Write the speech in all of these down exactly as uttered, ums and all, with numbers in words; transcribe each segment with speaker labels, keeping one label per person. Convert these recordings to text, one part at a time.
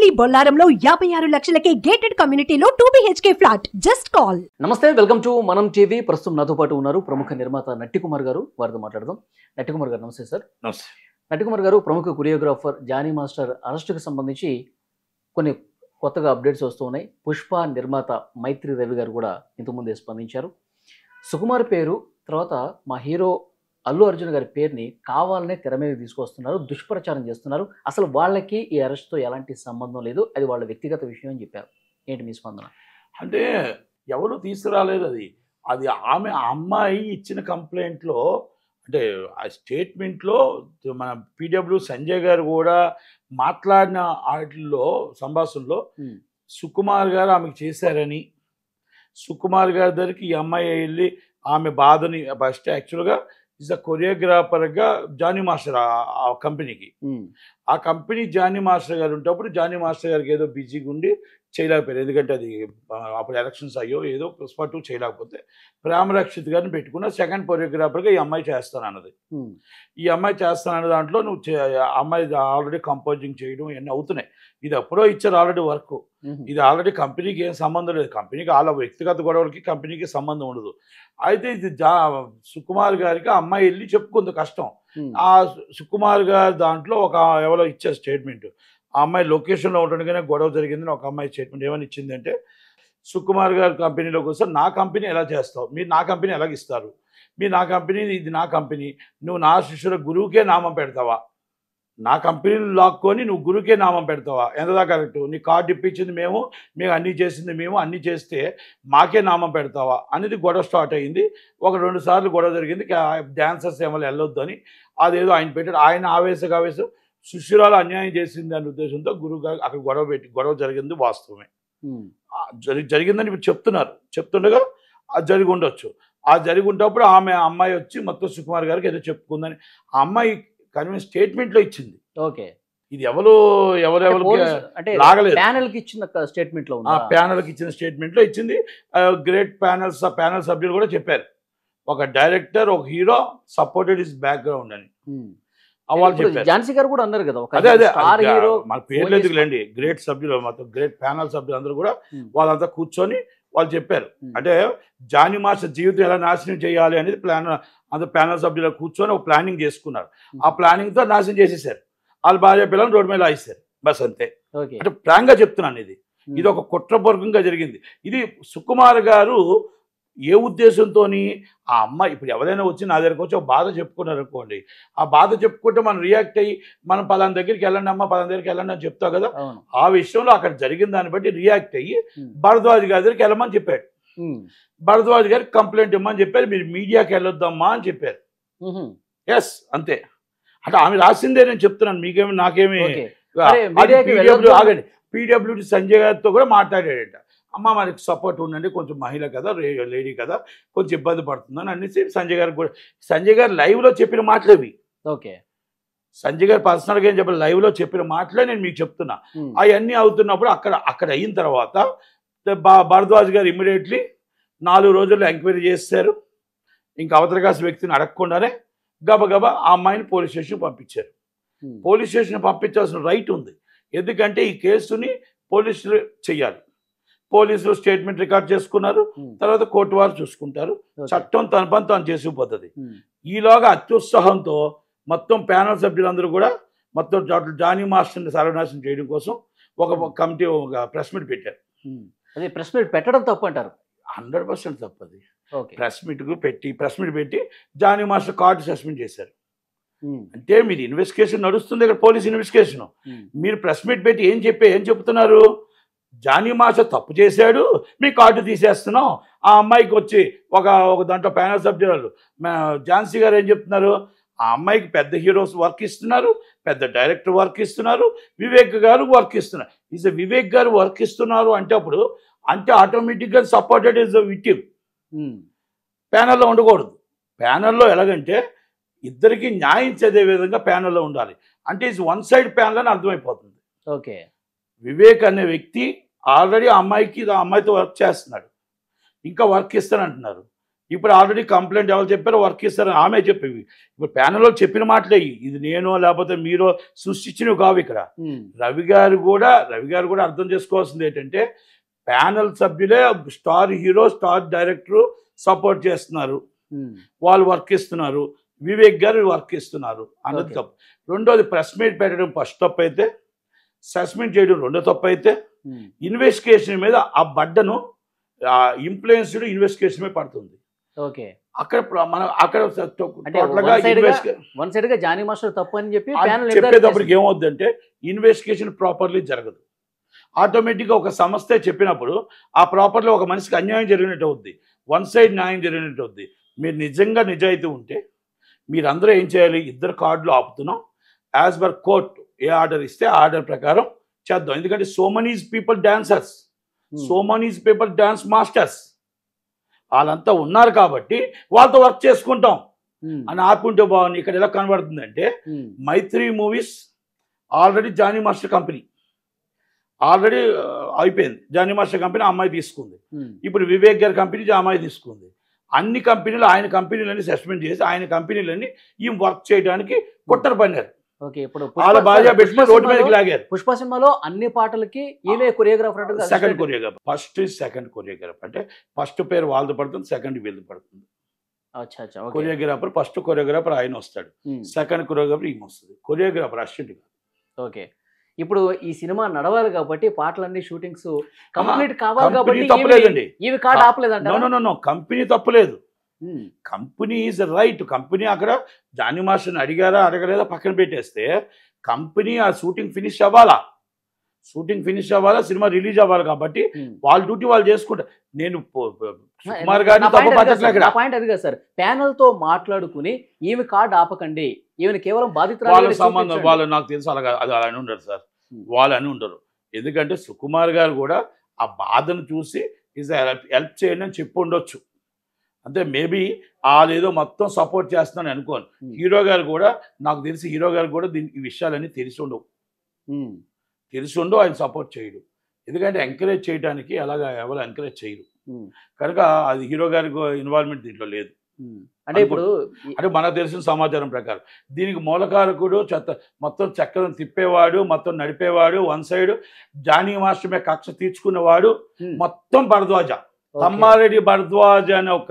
Speaker 1: మీ బొల్లారంలో యాభై ఆరు లక్షలకే గేటెడ్ కమ్యూనిటీలో two BHK flat. Just call.
Speaker 2: నమస్తే, వెల్కమ్ టు మనం టీవీ. ప్రస్తుతం నాతో పాటు ఉన్నారు ప్రముఖ నిర్మాత నట్టి కుమార్ గారు. వారితో మాట్లాడదాం. నట్టి కుమార్ గారు నమస్తే సార్.
Speaker 3: నమస్తే.
Speaker 2: నట్టి కుమార్ గారు, ప్రముఖ కొరియోగ్రాఫర్ జానీ మాస్టర్ అరెస్టుకు సంబంధించి కొన్ని కొత్తగా అప్డేట్స్ వస్తూ ఉన్నాయి. పుష్ప నిర్మాత మైత్రి రవి గారు కూడా ఇంతకుముందే స్పందించారు. సుకుమార్ పేరు తర్వాత మా హీరో అల్లు అర్జున్ గారి పేరుని కావాలనే తెర మీద తీసుకొస్తున్నారు, దుష్ప్రచారం చేస్తున్నారు. అసలు వాళ్ళకి ఈ అరెస్ట్తో ఎలాంటి సంబంధం లేదు, అది వాళ్ళ వ్యక్తిగత విషయం అని చెప్పారు. ఏంటి మీ స్పందన?
Speaker 3: అంటే ఎవరు తీసుకురాలేదు, అది అది ఆమె అమ్మాయి ఇచ్చిన కంప్లైంట్లో, అంటే ఆ స్టేట్మెంట్లో మన పీడబ్ల్యూ సంజయ్ గారు కూడా మాట్లాడిన వాటిల్లో సంభాషణలో సుకుమార్ గారు ఆమెకు చేశారని, సుకుమార్ గారి దగ్గరికి ఈ అమ్మాయి వెళ్ళి ఆమె బాధని ఫస్ట్ యాక్చువల్గా ఈజ్ అ కొరియోగ్రాఫర్గా జానీ మాస్టర్ ఆ కంపెనీకి, ఆ కంపెనీ జానీ మాస్టర్ గారు ఉంటప్పుడు జానీ మాస్టర్ గారికి ఏదో బిజీగా ఉండి చేయలేకపోయారు. ఎందుకంటే అది అప్పుడు ఎలక్షన్స్ అయ్యో ఏదో పుష్ప టూ చేయలేకపోతే ప్రేమ రక్షిత్ గారిని పెట్టుకున్న సెకండ్ కొరియోగ్రాఫర్గా ఈ అమ్మాయి చేస్తానన్నది. ఈ అమ్మాయి చేస్తానన్న దాంట్లో నువ్వు అమ్మాయి ఆల్రెడీ కంపోజింగ్ చేయడం ఇవన్నీ అవుతున్నాయి. ఇది ఎప్పుడో ఇచ్చారు ఆల్రెడీ వర్క్. ఇది ఆల్రెడీ కంపెనీకి ఏం సంబంధం లేదు, కంపెనీకి వాళ్ళ వ్యక్తిగత గొడవలకి కంపెనీకి సంబంధం ఉండదు. అయితే ఇది జా సుకుమార్ గారికి ఆ అమ్మాయి వెళ్ళి చెప్పుకుంది కష్టం. ఆ సుకుమార్ గారు దాంట్లో ఒక ఎవరో ఇచ్చారు స్టేట్మెంట్, ఆ అమ్మాయి లొకేషన్లో ఉండగానే గొడవ జరిగిందని ఒక అమ్మాయి స్టేట్మెంట్ ఏమని ఇచ్చిందంటే, సుకుమార్ గారి కంపెనీలోకి వస్తే నా కంపెనీ ఎలా చేస్తావు, మీరు నా కంపెనీ ఎలాగిస్తారు, మీరు నా కంపెనీ ఇది నా కంపెనీ, నువ్వు నా శిష్యుల గురువుకే నామం పెడతావా, నా కంపెనీలు లాక్కొని నువ్వు గురువుకే నామం పెడతావా, ఎంతదా కరెక్టు, నీ కార్డు ఇప్పించింది మేము, మేము అన్నీ చేసింది మేము, అన్నీ చేస్తే మాకే నామం పెడతావా అనేది గొడవ స్టార్ట్ అయ్యింది. ఒక రెండు సార్లు గొడవ జరిగింది, డాన్సర్స్ ఏమైనా వెళ్ళొద్దు అని అదేదో ఆయన పెట్టాడు. ఆయన ఆవేశక ఆవేశం శిష్యురాలు అన్యాయం చేసింది అనే ఉద్దేశంతో గురువు గారు అక్కడ గొడవ పెట్టి గొడవ జరిగింది వాస్తవమే. జరి జరిగిందని మీరు చెప్తున్నారు, చెప్తుండగా అది జరిగి ఉండొచ్చు. ఆ జరిగి ఉన్నప్పుడు ఆమె అమ్మాయి వచ్చి మొత్తం సుకుమార్ గారికి ఏదో చెప్పుకుందని ఆ అమ్మాయి కన్విన్స్ స్టేట్మెంట్లో ఇచ్చింది.
Speaker 2: ఓకే,
Speaker 3: ఇది ఎవరు ఎవరెవరికి లాగలేదు,
Speaker 2: ప్యానెల్కి ఇచ్చిన స్టేట్మెంట్లో ఉంది.
Speaker 3: ఆ ప్యానెల్కి ఇచ్చిన స్టేట్మెంట్లో ఇచ్చింది. గ్రేట్ ప్యానల్స్ ప్యానెల్ సభ్యులు కూడా చెప్పారు, ఒక డైరెక్టర్ ఒక హీరో సపోర్టెడ్ ఇస్ బ్యాక్గ్రౌండ్ అని వాళ్ళు చెప్పారు.
Speaker 2: ఝాన్సీ గారు కూడా అన్నారు కదా,
Speaker 3: అదే అదే హీరో మన పేర్లు ఎందుకులేండి, గ్రేట్ సభ్యులు మొత్తం గ్రేట్ ప్యానల్ సభ్యులు అందరూ కూడా వాళ్ళంతా కూర్చొని వాళ్ళు చెప్పారు. అంటే జానీ మాస్టర్ జీవితం ఎలా నాశనం చేయాలి అనేది ప్లాన్ అంత ప్యానల్ సభ్యులు కూర్చొని ఒక ప్లానింగ్ చేసుకున్నారు. ఆ ప్లానింగ్తో నాశనం చేసేసారు. వాళ్ళ భార్య పిల్లలు రోడ్డు మీద లాగేశారు, బస్ అంతే. అంటే ప్రాంగా చెప్తున్నాను, ఇది ఇది ఒక కుట్రపూర్వకంగా జరిగింది. ఇది సుకుమార్ గారు ఏ ఉద్దేశంతో ఆ అమ్మాయి ఇప్పుడు ఎవరైనా వచ్చి నా దగ్గరకు వచ్చి ఒక బాధ చెప్పుకున్నారు అనుకోండి, ఆ బాధ చెప్పుకుంటే మనం రియాక్ట్ అయ్యి మనం పలానా దగ్గరికి వెళ్ళండి అమ్మ పలానా దగ్గరికి వెళ్ళండి అని చెప్తావు కదా, ఆ విషయంలో అక్కడ జరిగిన దాన్ని బట్టి రియాక్ట్ అయ్యి భరద్వాజ్ గారి దగ్గరికి వెళ్ళమని చెప్పాడు. భరద్వాజ్ గారికి కంప్లైంట్ ఇవ్వమని చెప్పారు, మీరు మీడియాకి వెళ్ళొద్దమ్మా అని చెప్పారు. ఎస్ అంతే. అంటే ఆమె రాసిందే నేను చెప్తున్నాను, మీకేమి నాకేమి. ఆగండి, పీడబ్ల్యూడి సంజయ్ గారితో కూడా మాట్లాడాడట, అమ్మ మనకి సపోర్ట్ ఉండండి, కొంచెం మహిళ కదా లేడీ కదా కొంచెం ఇబ్బంది పడుతుందని అనేసి సంజయ్ గారికి కూడా. సంజయ్ గారు లైవ్లో చెప్పిన మాటలేవి.
Speaker 2: ఓకే,
Speaker 3: సంజయ్ గారు పర్సనల్గా ఏం చెప్పారు, లైవ్లో చెప్పిన మాటలే నేను మీకు చెప్తున్నా. అవన్నీ అవుతున్నప్పుడు అక్కడ అక్కడ అయిన తర్వాత భరద్వాజ్ గారు ఇమ్మీడియట్లీ నాలుగు రోజుల్లో ఎంక్వైరీ చేశారు. ఇంకా అవతరకాశ వ్యక్తిని అడగకుండానే గబగబా ఆ అమ్మాయిని పోలీస్ స్టేషన్ పంపించారు. పోలీస్ స్టేషన్ పంపించాల్సిన రైట్ ఉంది, ఎందుకంటే ఈ కేసుని పోలీసులు చెయ్యాలి. పోలీసులు స్టేట్మెంట్ రికార్డ్ చేసుకున్నారు, తర్వాత కోర్టు వారు చూసుకుంటారు, చట్టం తన పని తాను చేసుకుపోతుంది. ఈలోగా అత్యుత్సాహంతో మొత్తం ప్యానల్ సభ్యులందరూ కూడా మొత్తం జానీ మాస్టర్ని సర్వనాశనం చేయడం కోసం ఒక కమిటీ ఒక ప్రెస్ మీట్ పెట్టారు.
Speaker 2: అదే ప్రెస్ మీట్ పెట్టడం తప్పు అంటారు?
Speaker 3: హండ్రెడ్ పర్సెంట్ తప్పది. ప్రెస్ మీట్కు పెట్టి ప్రెస్ మీట్ పెట్టి జానీ మాస్టర్ కార్డు సస్పెండ్ చేశారు. అంటే మీరు ఇన్వెస్టిగేషన్ నడుస్తుంది, ఇక్కడ పోలీస్ ఇన్వెస్టిగేషన్, మీరు ప్రెస్ మీట్ పెట్టి ఏం చెప్పే ఏం చెప్తున్నారు, జానీ మాస్టర్ తప్పు చేశాడు మీ కార్డు తీసేస్తున్నాం. ఆ అమ్మాయికి వచ్చి ఒక ఒక దాంట్లో ప్యానల్ సభ్యులు ఝాన్సీ గారు ఏం చెప్తున్నారు, ఆ అమ్మాయికి పెద్ద హీరోస్ వర్క్ ఇస్తున్నారు, పెద్ద డైరెక్టర్ వర్క్ ఇస్తున్నారు, వివేక్ గారు వర్క్ ఇస్తున్నారు. ఈజ్ వివేక్ గారు వర్క్ ఇస్తున్నారు అంటే అప్పుడు అంటే ఆటోమేటిక్గా సపోర్టెడ్ ఇస్ విక్టిమ్. ప్యానల్లో ఉండకూడదు. ప్యానల్లో ఎలాగంటే ఇద్దరికి న్యాయం చదివే విధంగా ప్యానల్లో ఉండాలి. అంటే ఇస్ వన్ సైడ్ ప్యానల్ అని అర్థమైపోతుంది.
Speaker 2: ఓకే,
Speaker 3: వివేక్ అనే వ్యక్తి ఆల్రెడీ ఆ అమ్మాయికి ఆ అమ్మాయితో వర్క్ చేస్తున్నాడు, ఇంకా వర్క్ ఇస్తానంటున్నారు. ఇప్పుడు ఆల్రెడీ కంప్లైంట్ ఎవరు చెప్పారో వర్క్ ఇస్తారని ఆమె చెప్పేవి. ఇప్పుడు ప్యానెల్లో చెప్పిన మాటలే, ఇది నేను లేకపోతే మీరు సృష్టించినవి కావు. ఇక్కడ రవి గారు కూడా రవి గారు కూడా అర్థం చేసుకోవాల్సింది ఏంటంటే, ప్యానెల్ సభ్యులే star hero star director support చేస్తున్నారు, వాళ్ళు వర్క్ ఇస్తున్నారు, వివేక్ గారు వర్క్ ఇస్తున్నారు అన్నది తప్పు. రెండోది ప్రెస్ మీట్ పెట్టడం ఫస్ట్ తప్పు అయితే, సస్పెండ్ చేయడం రెండో తప్పు అయితే, ఇన్వెస్టిగేషన్ మీద ఆ బడ్డను ఇన్ఫ్లుయెన్స్డ్ ఇన్వెస్టిగేషన్ మీద పడుతుంది.
Speaker 2: ఓకే,
Speaker 3: అక్కడ మన అక్కడ
Speaker 2: వన్ సైడ్ గా జానీ మాస్టర్ తప్పు అని చెప్పి
Speaker 3: చెప్పేటప్పటికి ఏమవుద్దంటే ఇన్వెస్టిగేషన్ ప్రాపర్లీ జరగదు. ఆటోమేటిక్గా ఒక సంస్థ చెప్పినప్పుడు ఆ ప్రాపర్లీ ఒక మనిషికి అన్యాయం జరిగినట్టు అవుద్ది, వన్ సైడ్ న్యాయం జరిగినట్టు అవుద్ది. మీరు నిజంగా నిజాయితీ ఉంటే మీరందరూ ఏం చేయాలి, ఇద్దరు కార్డులు ఆపుతున్నాం, యాజ్ పర్ కోర్ట్ ఏ ఆర్డర్ ఇస్తే ఆర్డర్ ప్రకారం చేద్దాం. ఎందుకంటే so many people dancers, so many people dance masters వాళ్ళంతా ఉన్నారు కాబట్టి వాళ్ళతో వర్క్ చేసుకుంటాం అని ఆపుకుంటే బాగుంది. ఇక్కడ ఎలా కనబడుతుందంటే, Mythri movies already Jani master company already అయిపోయింది. జానీ మాస్టర్ కంపెనీ అమ్మాయి తీసుకుంది, ఇప్పుడు వివేక్ గారి కంపెనీ అమ్మాయి తీసుకుంది. అన్ని కంపెనీలు ఆయన కంపెనీలన్నీ సస్పెండ్ చేసి ఆయన కంపెనీలన్నీ ఈ వర్క్ చేయడానికి కుట్ర పన్నారు. వాళ్ళ భార్య పెట్టి రోడ్డు మీదకి లాగారు.
Speaker 2: పుష్ప సినిమాలో అన్ని పాటలకి ఈవే choreographer,
Speaker 3: second choreographer. First second choreographer అంటే ఫస్ట్ పేరు వాళ్ళది పడుతుంది, సెకండ్ వీళ్ళది పడుతుంది. కొరియోగ్రాఫర్ ఫస్ట్ కొరియోగ్రాఫర్ ఆయన వస్తాడు, సెకండ్ కొరియోగ్రాఫర్ ఈమె వస్తుంది. Choreographer assistant.
Speaker 2: ఓకే, ఇప్పుడు ఈ సినిమా నడవాలి కాబట్టి పాటలన్నీ షూటింగ్స్ కంప్లీట్ కావాలి కాబట్టి
Speaker 3: తప్పలేదండి,
Speaker 2: ఇవి కార్డ్ ఆపలేదండి.
Speaker 3: కంపెనీ తప్పలేదు, కంపెనీ ఈజ్ రైట్. కంపెనీ అక్కడ జానీ మాస్టర్ని అడిగారా అడగలేదా పక్కన పెట్టేస్తే, కంపెనీ ఆ షూటింగ్ ఫినిష్ అవ్వాలా, షూటింగ్ ఫినిష్ అవ్వాలా, సినిమా రిలీజ్ అవ్వాలి. కాబట్టి వాళ్ళ డ్యూటీ వాళ్ళు చేసుకుంటారు. నేను కుమార్ గారిని తప్ప పట్టట్లేదు.
Speaker 2: పాయింట్ అది కదా సార్, ప్యానెల్ తో మాట్లాడుకుని ఈమె కార్డు ఆపకండి, ఈమె కేవలం బాధితురాలు
Speaker 3: వాళ్ళ సంబంధం వాళ్ళు నాకు తెలుసు అలాగా అది అలా అని ఉండరు సార్, వాళ్ళు అని ఉండరు. ఎందుకంటే సుకుమార్ గారు కూడా ఆ బాధను చూసి ఈజ్ హెల్ప్ చేయండి అని చెప్పి ఉండొచ్చు. అంటే మేబీ వాళ్ళేదో మొత్తం సపోర్ట్ చేస్తున్నాను అనుకోను. హీరో గారు కూడా నాకు తెలిసి హీరో గారు కూడా దీని ఈ విషయాలన్నీ తెలిసి ఉండవు, తెలిసి ఉండవు ఆయన సపోర్ట్ చేయడు. ఎందుకంటే ఎంకరేజ్ చేయడానికి అలాగా ఎవరు ఎంకరేజ్ చేయరు కనుక అది హీరో గారికి ఇన్వాల్వ్మెంట్ దీంట్లో లేదు.
Speaker 2: అంటే ఇప్పుడు
Speaker 3: అంటే మనకు తెలిసిన సమాచారం ప్రకారం దీనికి మూలకారకుడు చెత్త మొత్తం చక్రం తిప్పేవాడు, మొత్తం నడిపేవాడు, వన్ సైడ్ జానీ మాస్టర్ మీద కక్ష తీర్చుకునేవాడు మొత్తం భరద్వాజ, తమ్మారెడ్డి భరద్వాజ్ అనే ఒక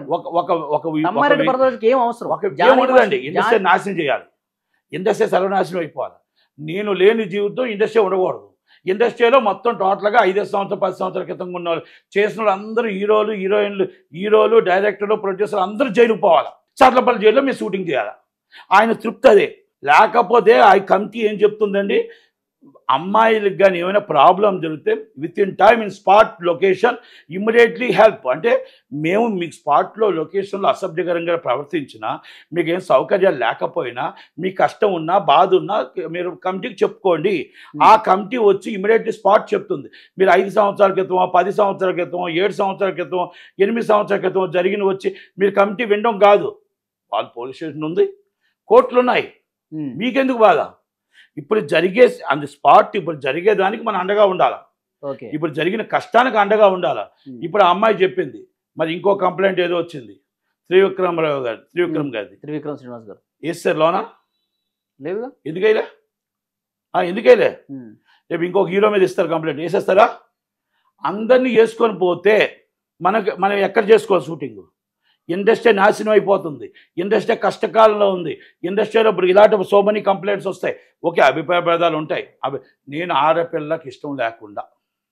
Speaker 3: ఉండదండి. ఇండస్ట్రీ నాశనం చేయాలి, ఇండస్ట్రీ సర్వనాశనం అయిపోవాలి. నేను లేని జీవితం ఇండస్ట్రీ ఉండకూడదు. ఇండస్ట్రీలో మొత్తం టోటల్గా ఐదు సంవత్సరాలు పది సంవత్సరాల క్రితం ఉన్న వాళ్ళు చేసిన వాళ్ళు అందరూ హీరోలు హీరోయిన్లు హీరోలు డైరెక్టర్లు ప్రొడ్యూసర్లు అందరూ జైలుకు పోవాలి. చర్లపల్లి జైల్లో మీరు షూటింగ్ చేయాలి. ఆయన తృప్తి అదే. లేకపోతే ఆ కమిటీ ఏం చెప్తుందండి, అమ్మాయిలకు కానీ ఏమైనా ప్రాబ్లం జరిగితే with in time in spot location immediately help. అంటే మేము మీకు స్పాట్లో లొకేషన్లో అసభ్యకరంగా ప్రవర్తించినా, మీకు ఏం సౌకర్యాలు లేకపోయినా, మీ కష్టం ఉన్నా బాధ ఉన్నా మీరు కమిటీకి చెప్పుకోండి. ఆ కమిటీ వచ్చి ఇమ్మీడియట్లీ స్పాట్ చెప్తుంది. మీరు ఐదు సంవత్సరాల క్రితం, పది సంవత్సరాల క్రితం, ఏడు సంవత్సరాల క్రితం, ఎనిమిది సంవత్సరాల క్రితం జరిగిన వచ్చి మీరు కమిటీ వినడం కాదు. వాళ్ళు పోలీస్ స్టేషన్ ఉంది, కోర్టులు ఉన్నాయి, మీకెందుకు బాధ? ఇప్పుడు జరిగే అండ్ స్పాట్ ఇప్పుడు జరిగేదానికి మనం అండగా ఉండాలి. ఇప్పుడు జరిగిన కష్టానికి అండగా ఉండాలి. ఇప్పుడు ఆ అమ్మాయి చెప్పింది, మరి ఇంకో కంప్లైంట్ ఏదో వచ్చింది త్రివిక్రమరావు గారు, త్రివిక్రమ్ గారి
Speaker 2: త్రివిక్రమ్ శ్రీనివాస్ గారు
Speaker 3: వేస్తారు లోనా
Speaker 2: లేదు,
Speaker 3: ఎందుకైలే ఎందుకైలే రేపు ఇంకొక హీరో మీద ఇస్తారు కంప్లైంట్, వేసేస్తారా? అందరినీ వేసుకొని పోతే మనకు మనం ఎక్కడ చేసుకోవాలి షూటింగ్? ఇండస్ట్రీ నాశనం అయిపోతుంది. ఇండస్ట్రీ కష్టకాలంలో ఉంది. ఇండస్ట్రీలో ఇప్పుడు ఇలాంటి సో మెనీ కంప్లైంట్స్ వస్తాయి. ఓకే, అభిప్రాయ భేదాలు ఉంటాయి. అవి నేను ఆడపిల్లకి ఇష్టం లేకుండా,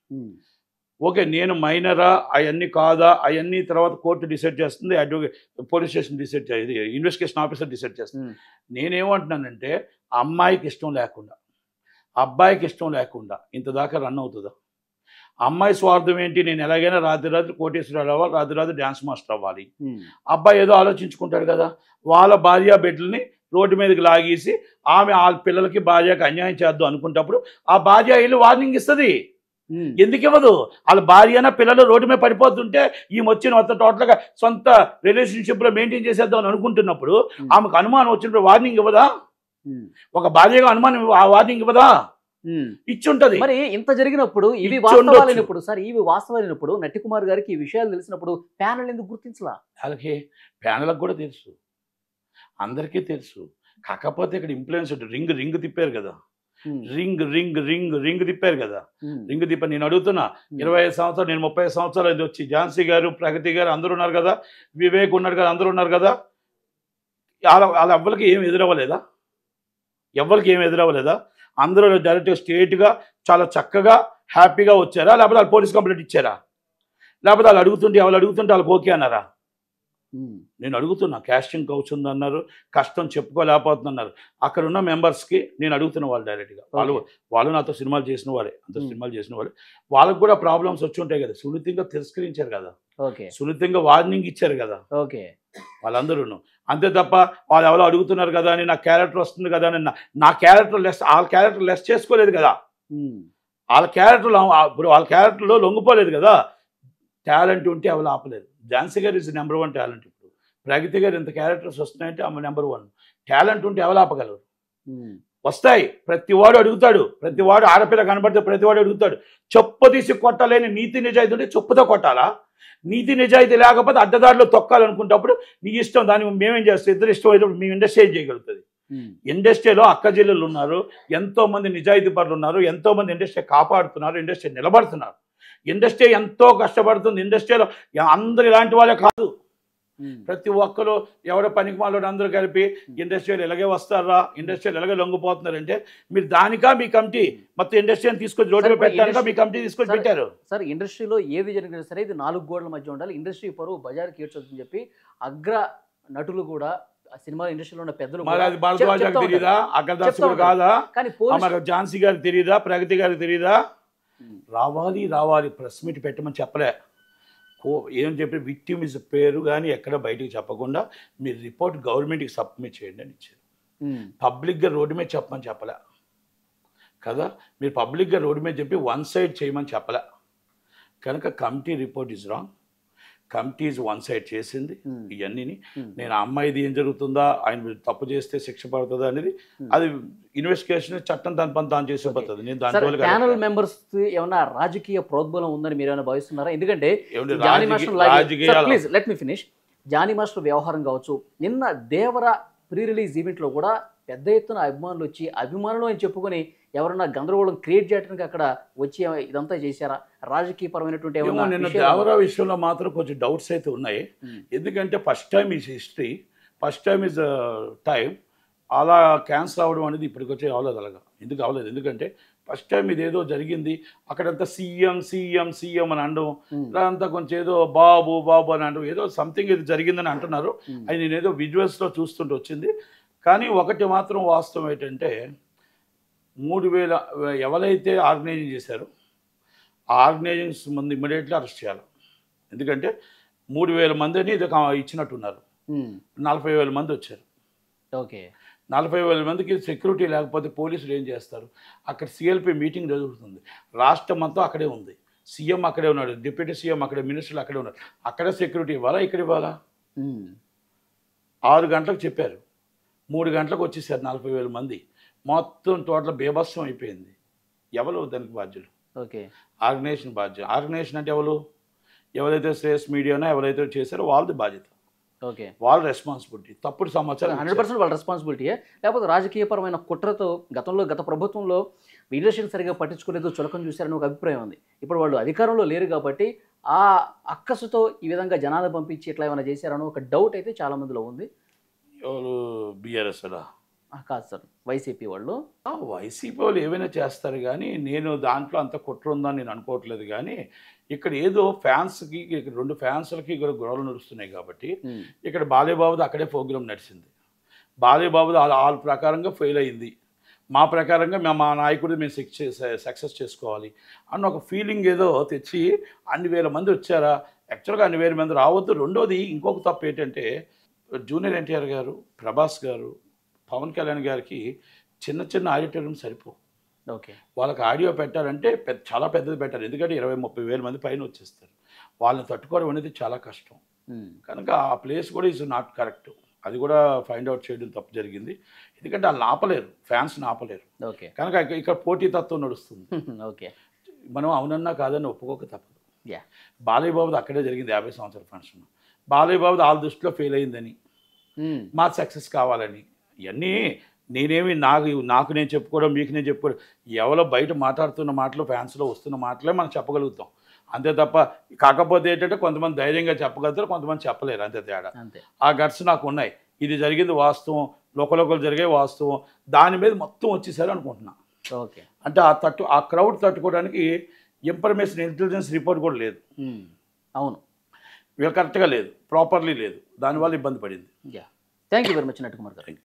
Speaker 3: ఓకే నేను మైనరా అవన్నీ కాదా అవన్నీ తర్వాత కోర్టు డిసైడ్ చేస్తుంది, అడ్వకేట్ పోలీస్ స్టేషన్ డిసైడ్ చేయాలి, ఇన్వెస్టిగేషన్ ఆఫీసర్ డిసైడ్ చేస్తుంది. నేనేమంటున్నానంటే అమ్మాయికి ఇష్టం లేకుండా, అబ్బాయికి ఇష్టం లేకుండా ఇంత దాకా రన్ అవుతుందా? అమ్మాయి స్వార్థం ఏంటి, నేను ఎలాగైనా రాత్రి రాత్రి కోటేశ్వరుడు అవ్వాలి, రాత్రి రాత్రి డ్యాన్స్ మాస్టర్ అవ్వాలి. అబ్బాయి ఏదో ఆలోచించుకుంటాడు కదా, వాళ్ళ భార్య బిడ్డల్ని రోడ్డు మీదకి లాగేసి ఆమె ఆ పిల్లలకి భార్యకి అన్యాయం చేద్దాం అనుకుంటప్పుడు ఆ భార్య వీళ్ళు వార్నింగ్ ఇస్తుంది. ఎందుకు ఇవ్వదు? వాళ్ళ భార్య పిల్లలు రోడ్డు మీద పడిపోతుంటే ఈమె వచ్చిన మొత్తం టోటల్గా సొంత రిలేషన్షిప్లో మెయింటైన్ చేసేద్దాం అని అనుకుంటున్నప్పుడు ఆమెకు అనుమానం వచ్చినప్పుడు వార్నింగ్ ఇవ్వదా? ఒక భార్యగా అనుమానం ఆ వార్నింగ్ ఇవ్వదా? ఇచ్చి ఉంటది.
Speaker 2: మరి ఇంత జరిగినప్పుడు ఇవి
Speaker 3: ఇచ్చి
Speaker 2: వాస్తవాలు
Speaker 3: ఉండొచ్చు.
Speaker 2: అయినప్పుడు సార్ ఇవి వాస్తవాలు అయినప్పుడు నటికుమార్ గారికి ఈ విషయాలు తెలిసినప్పుడు ప్యానల్ ఎందుకు గుర్తించలా?
Speaker 3: వాళ్ళకి ప్యానలకు కూడా తెలుసు, అందరికీ తెలుసు. కాకపోతే ఇక్కడ ఇన్ఫ్లుయెన్స్ రింగ్ రింగ్ తిప్పారు కదా, రింగ్ రింగ్ రింగ్ రింగ్ తిప్పారు కదా, రింగ్ తిప్పారు. నేను అడుగుతున్నా, ఇరవై ఐదు సంవత్సరాలు నేను ముప్పై సంవత్సరాలు ఇది వచ్చి ఝాన్సీ గారు, ప్రగతి గారు అందరూ ఉన్నారు కదా, వివేక్ ఉన్నారు కదా, అందరూ ఉన్నారు కదా, వాళ్ళ వాళ్ళ ఎవ్వరికి ఏం ఎదురవ్వలేదా? ఎవ్వరికి ఏం ఎదురవ్వలేదా? అందరూ డైరెక్ట్గా స్ట్రేట్గా చాలా చక్కగా హ్యాపీగా వచ్చారా? లేకపోతే వాళ్ళు పోలీస్ కంప్లైంట్ ఇచ్చారా? లేకపోతే వాళ్ళు అడుగుతుంటే ఎవరు అడుగుతుంటే వాళ్ళకి ఓకే అన్నారా? నేను అడుగుతున్నా, క్యాస్టింగ్ కౌచ్ ఉందన్నారు, కష్టం చెప్పుకోలేకపోతున్నారు. అక్కడ ఉన్న మెంబర్స్కి నేను అడుగుతున్నా, వాళ్ళు డైరెక్ట్గా వాళ్ళు వాళ్ళు నాతో సినిమాలు చేసిన వాళ్ళే, అంత సినిమాలు చేసిన వాళ్ళే, వాళ్ళకి కూడా ప్రాబ్లమ్స్ వచ్చి ఉంటాయి కదా, సున్నితంగా తిరస్కరించారు కదా, సున్నితంగా వార్నింగ్ ఇచ్చారు కదా వాళ్ళందరూ. అంతే తప్ప వాళ్ళు ఎవరో అడుగుతున్నారు కదా అని నా క్యారెక్టర్ వస్తుంది కదా అని నా క్యారెక్టర్ లెస్ వాళ్ళ క్యారెక్టర్ లెస్ చేసుకోలేదు కదా, వాళ్ళ క్యారెక్టర్లో ఇప్పుడు వాళ్ళ క్యారెక్టర్లో లొంగిపోలేదు కదా. టాలెంట్ ఉంటే ఎవరు ఆపలేదు. ఝాన్సీ గారు ఇస్ నెంబర్ వన్ టాలెంట్. ఇప్పుడు ప్రగతి గారు ఇంత క్యారెక్టర్స్ వస్తున్నాయంటే ఆమె నెంబర్ వన్. టాలెంట్ ఉంటే ఎవరు ఆపగలరు? వస్తాయి. ప్రతి వాడు అడుగుతాడు, ప్రతి వాడు ఆడపిల్ల కనబడితే ప్రతి వాడు అడుగుతాడు. చెప్పు తీసి కొట్టలేని నీతి నిజాయితీ ఉంటే చెప్పుతో కొట్టాలా? నీతి నిజాయితీ లేకపోతే అడ్డదారిలో తొక్కాలనుకుంటప్పుడు నీ ఇష్టం, దాన్ని మేమేం చేస్తాం? ఇద్దరు ఇష్టం అయినప్పుడు మీ ఇండస్ట్రీ ఏం చేయగలుగుతుంది? ఇండస్ట్రీలో అక్క జిల్లులు ఉన్నారు, ఎంతో మంది నిజాయితీ పరులు ఉన్నారు, ఎంతో మంది ఇండస్ట్రీ కాపాడుతున్నారు, ఇండస్ట్రీ నిలబడుతున్నారు. ఇండస్ట్రీ ఎంతో కష్టపడుతుంది. ఇండస్ట్రీలో అందరు ఇలాంటి వాళ్ళే కాదు, ప్రతి ఒక్కరు ఎవరో పనికి మాలోడు అందరూ కలిపి ఇండస్ట్రీలో ఎలాగే వస్తారా, ఇండస్ట్రీలో ఎలాగే లొంగిపోతున్నారంటే మీరు దానికా మీ కమిటీ మొత్తం ఇండస్ట్రీని తీసుకొచ్చి రోడ్డు పెట్టారుగా మీ కమిటీ తీసుకొచ్చి పెట్టారు.
Speaker 2: సార్ ఇండస్ట్రీలో ఏది జరిగినా సరే ఇది నాలుగు గోడల మధ్య ఉండాలి, ఇండస్ట్రీ పరువు బజార్కి ఏడ్చొద్దని చెప్పి అగ్ర నటులు కూడా సినిమా ఇండస్ట్రీలో ఉన్న పెద్దలు
Speaker 3: మరి అది భారద్వాజ్ గారికి తెలియదా? అగ్ర దర్శకుడు కాదా? మరి ఝాన్సీ గారికి తెలియదా? ప్రగతి గారికి తెలియదా? రావాలి రావాలి ప్రెస్ మీట్ పెట్టమని చెప్పలే. కో ఏం చెప్పి విక్టిమ్స్ పేరు కానీ ఎక్కడ బయటకు చెప్పకుండా మీరు రిపోర్ట్ గవర్నమెంట్కి సబ్మిట్ చేయండి అని ఇచ్చారు. పబ్లిక్గా రోడ్డు మీద చెప్పమని చెప్పలే కదా, మీరు పబ్లిక్గా రోడ్డు మీద చెప్పి వన్ సైడ్ చేయమని చెప్పలే. కనుక committee report is wrong. Committee is one side చేసింది ఇవన్నీని. నేను ఆ అమ్మాయిది ఏం జరుగుతుందా, ఆయన తప్పు చేస్తే శిక్ష పడుతుందా అనేది అది ఇన్వెస్టిగేషన్, చట్టం దాని పని తాను చేసి పోతుంది. నేను దాని
Speaker 2: ప్యానల్ మెంబర్స్ ఏమన్నా రాజకీయ ప్రోద్బలం ఉందని మీరు ఏమైనా భావిస్తున్నారా? ఎందుకంటే please let me finish. Jani master వ్యవహారం కావచ్చు, నిన్న దేవర ప్రీ రిలీజ్ ఈవెంట్లో కూడా పెద్ద ఎత్తున అభిమానులు వచ్చి అభిమానులు అని చెప్పుకొని ఎవరన్నా గందరగోళం క్రియేట్ చేయడానికి అక్కడ వచ్చి ఇదంతా చేశారా? రాజకీయపరమైనటువంటి
Speaker 3: నిన్న దేవరా విషయంలో మాత్రం కొంచెం డౌట్స్ అయితే ఉన్నాయి. ఎందుకంటే first time is history, first time is time అలా క్యాన్సల్ అవ్వడం అనేది ఇప్పటికొచ్చే అవ్వలేదు. అలాగా ఎందుకు అవ్వలేదు? ఎందుకంటే ఫస్ట్ టైం ఇదేదో జరిగింది, అక్కడంతా సీఎం సీఎం సీఎం అని అనడం, అంతా కొంచెం ఏదో బాబు బాబు అని అనడం, ఏదో సంథింగ్ ఇది జరిగిందని అంటున్నారు. అది నేను ఏదో విజువల్స్లో చూస్తుంటే వచ్చింది. కానీ ఒకటి మాత్రం వాస్తవం ఏంటంటే మూడు వేల ఎవరైతే ఆర్గనైజింగ్ చేశారో ఆ ఆర్గనైజింగ్స్ మంది ఇమ్మీడియట్లీ అరెస్ట్ చేయాలి. ఎందుకంటే మూడు వేల మందిని ఇది ఇచ్చినట్టున్నారు, నలభై వేల మంది వచ్చారు.
Speaker 2: ఓకే,
Speaker 3: నలభై వేల మందికి సెక్యూరిటీ లేకపోతే పోలీసులు ఏం చేస్తారు? అక్కడ సిఎల్పి మీటింగ్ జరుగుతుంది, రాష్ట్రం అంతా అక్కడే ఉంది, సీఎం అక్కడే ఉన్నాడు, డిప్యూటీ సీఎం అక్కడే, మినిస్టర్లు అక్కడే ఉన్నారు. అక్కడే సెక్యూరిటీ ఇవ్వాలా, ఇక్కడ ఇవ్వాలా? ఆరు గంటలకు చెప్పారు, మూడు గంటలకు వచ్చేసారు నలభై వేల మంది. మొత్తం టోటల్ బేభత్సం అయిపోయింది. ఎవరు దానికి బాధ్యులు?
Speaker 2: ఓకే,
Speaker 3: ఆర్గనైజేషన్ బాధ్యత. ఆర్గనైజేషన్ అంటే ఎవరు? ఎవరైతే శ్రేయస్ మీడియానో ఎవరైతే చేశారో వాళ్ళది బాధ్యత,
Speaker 2: ఓకే,
Speaker 3: వాళ్ళ రెస్పాన్సిబిలిటీ. తప్పుడు సమాచారం
Speaker 2: హండ్రెడ్ పర్సెంట్ వాళ్ళ రెస్పాన్సిబిలిటీయే. లేకపోతే రాజకీయపరమైన కుట్రతో గతంలో గత ప్రభుత్వంలో ఇండస్ట్రీని సరిగా పట్టించుకునేదో చులకం చూశారని ఒక అభిప్రాయం ఉంది. ఇప్పుడు వాళ్ళు అధికారంలో లేరు కాబట్టి ఆ అక్కసుతో ఈ విధంగా జనాలు పంపించి ఇట్లా ఏమైనా చేశారని ఒక డౌట్ అయితే చాలా మందిలో ఉంది.
Speaker 3: ఎవరు? బీఆర్ఎస్ అలా
Speaker 2: కాదు సార్, వైసీపీ వాళ్ళు.
Speaker 3: వైసీపీ వాళ్ళు ఏమైనా చేస్తారు కానీ నేను దాంట్లో అంత కుట్ర ఉందని నేను అనుకోవట్లేదు. కానీ ఇక్కడ ఏదో ఫ్యాన్స్కి, రెండు ఫ్యాన్స్లకి ఇక్కడ గొడవలు నడుస్తున్నాయి కాబట్టి ఇక్కడ బాలేబాబుది అక్కడే ప్రోగ్రాం నడిచింది. బాలేబాబుది వాళ్ళ ప్రకారంగా ఫెయిల్ అయింది, మా ప్రకారంగా మేము మా నాయకుడు మేము సక్సెస్ చేసుకోవాలి అన్న ఒక ఫీలింగ్ ఏదో తెచ్చి అన్ని వేల మంది వచ్చారా? యాక్చువల్గా అన్ని వేల మంది రావద్దు. రెండోది ఇంకొక తప్పు ఏంటంటే జూనియర్ ఎన్టీఆర్ గారు, ప్రభాస్ గారు, పవన్ కళ్యాణ్ గారికి చిన్న చిన్న ఆడిటోరియం సరిపో.
Speaker 2: ఓకే,
Speaker 3: వాళ్ళకి ఆడియో పెట్టాలంటే పెద్ద చాలా పెద్దది పెట్టారు. ఎందుకంటే ఇరవై ముప్పై వేల మంది పైన వచ్చేస్తారు, వాళ్ళని తట్టుకోవడం అనేది చాలా కష్టం. కనుక ఆ ప్లేస్ కూడా ఈజ్ నాట్ కరెక్ట్. అది కూడా ఫైండ్ అవుట్ చేయడం తప్పు జరిగింది. ఎందుకంటే వాళ్ళు ఆపలేరు, ఫ్యాన్స్ని ఆపలేరు.
Speaker 2: ఓకే.
Speaker 3: కనుక ఇక- ఇక్కడ పోటీతత్వం నడుస్తుంది.
Speaker 2: ఓకే.
Speaker 3: మనం అవునన్నా కాదని ఒప్పుకోక తప్పదు.
Speaker 2: యా.
Speaker 3: బాలయ్య బాబుది అక్కడే జరిగింది యాభై సంవత్సరాల ఫంక్షన్. బాలయ్య బాబుది వాళ్ళ దృష్టిలో ఫెయిల్ అయిందని, మా సక్సెస్ కావాలని, ఇవన్నీ నేనేమి నాకు నాకు నేను చెప్పుకోవడం, మీకు నేను చెప్పుకోవడం, ఎవరో బయట మాట్లాడుతున్న మాటలు, ఫ్యాన్స్లో వస్తున్న మాటలే మనం చెప్పగలుగుతాం. అంతే తప్ప కాకపోతే ఏంటంటే కొంతమంది ధైర్యంగా చెప్పగలుగుతారు, కొంతమంది చెప్పలేరు, అంతే తేడా.
Speaker 2: అంతే.
Speaker 3: ఆ గట్స్ నాకు ఉన్నాయి. ఇది జరిగింది వాస్తవం, లోకలోకలు జరిగే వాస్తవం, దాని మీద మొత్తం వచ్చేసారు అనుకుంటున్నా.
Speaker 2: ఓకే.
Speaker 3: అంటే ఆ తట్టు ఆ క్రౌడ్ తట్టుకోవడానికి ఇన్ఫర్మేషన్ ఇంటెలిజెన్స్ రిపోర్ట్ కూడా లేదు.
Speaker 2: అవును,
Speaker 3: వీళ్ళు కరెక్ట్గా లేదు, ప్రాపర్లీ లేదు, దానివల్ల ఇబ్బంది పడింది.
Speaker 2: Yeah. Thank you very much నట్ కుమార్ గారు.